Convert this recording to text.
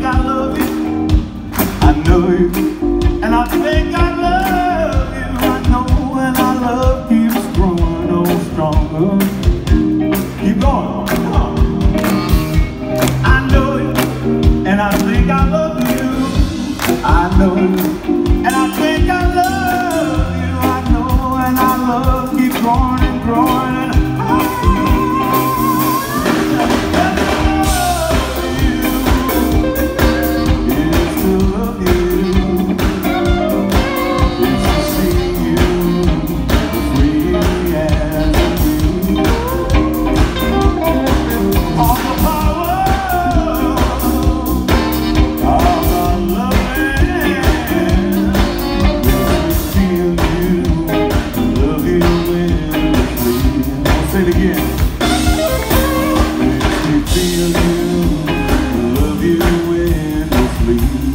think I love you. I know you, and I think I love you. I know, and our love keeps growing, oh, stronger. Keep going, come on. I know you, and I think I love you. I know you, and I think I love you. I know, and our love keeps growing and growing. And say it again. Makes me feel you, love you endlessly.